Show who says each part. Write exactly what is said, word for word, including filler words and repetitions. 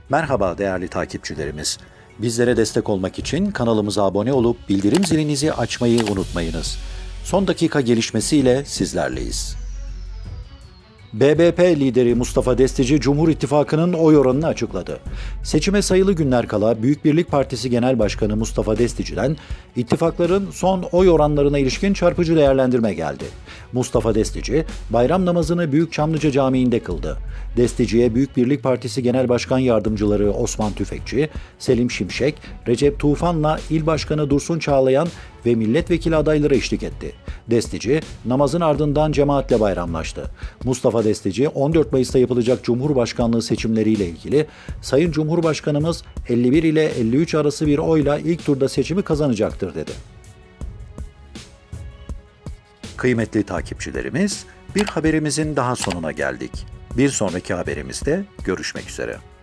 Speaker 1: Merhaba değerli takipçilerimiz. Bizlere destek olmak için kanalımıza abone olup bildirim zilinizi açmayı unutmayınız. Son dakika gelişmesiyle sizlerleyiz. B B P lideri Mustafa Destici, Cumhur İttifakı'nın oy oranını açıkladı. Seçime sayılı günler kala Büyük Birlik Partisi Genel Başkanı Mustafa Destici'den ittifakların son oy oranlarına ilişkin çarpıcı değerlendirme geldi. Mustafa Destici, bayram namazını Büyük Çamlıca Camii'nde kıldı. Destici'ye Büyük Birlik Partisi Genel Başkan Yardımcıları Osman Tüfekçi, Selim Şimşek, Recep Tufan'la İl Başkanı Dursun Çağlayan ve milletvekili adayları eşlik etti. Destici, namazın ardından cemaatle bayramlaştı. Mustafa Destici, on dört Mayıs'ta yapılacak Cumhurbaşkanlığı seçimleriyle ilgili, Sayın Cumhurbaşkanımız elli bir ile elli üç arası bir oyla ilk turda seçimi kazanacaktır dedi. Kıymetli takipçilerimiz, bir haberimizin daha sonuna geldik. Bir sonraki haberimizde görüşmek üzere.